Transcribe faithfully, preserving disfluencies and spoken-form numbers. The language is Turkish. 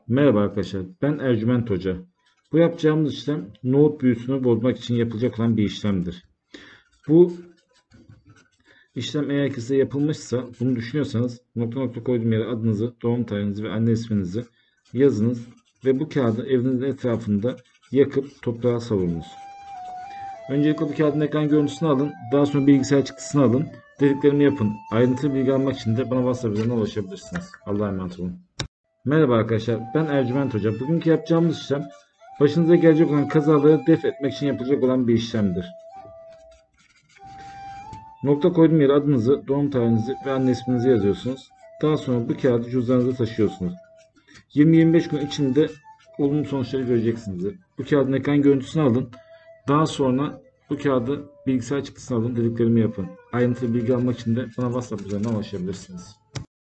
Merhaba arkadaşlar, ben Ercüment Hoca. Bu yapacağımız işlem nohut büyüsünü bozmak için yapılacak olan bir işlemdir. Bu işlem eğer ki size yapılmışsa, bunu düşünüyorsanız nokta nokta koyduğum yere adınızı, doğum tarihinizi ve anne isminizi yazınız ve bu kağıdı evinizin etrafında yakıp toprağa savurunuz. Öncelikle bu kağıdın ekran görüntüsünü alın, daha sonra bilgisayar çıktısını alın, dediklerimi yapın. Ayrıntılı bilgi almak için de bana WhatsApp üzerinden ulaşabilirsiniz. Allah'a emanet olun. Merhaba arkadaşlar, ben Ercüment Hoca. Bugünkü yapacağımız işlem, başınıza gelecek olan kazaları def etmek için yapılacak olan bir işlemdir. Nokta koyduğum yere adınızı, doğum tarihinizi ve anne isminizi yazıyorsunuz. Daha sonra bu kağıdı cüzdanınıza taşıyorsunuz. yirmi yirmi beş gün içinde olumlu sonuçları göreceksiniz. Bu kağıdın ekran görüntüsünü alın. Daha sonra bu kağıdı bilgisayar çıktısını alın, dediklerimi yapın. Ayrıntılı bilgi almak için de bana WhatsApp üzerinden ulaşabilirsiniz.